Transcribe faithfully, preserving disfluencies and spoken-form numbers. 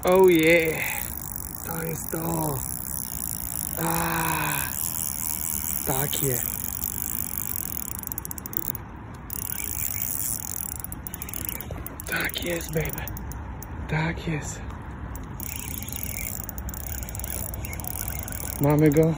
Oh yeah! To jest to! Ah, takie! Tak jest, baby! Tak jest! Mamy go!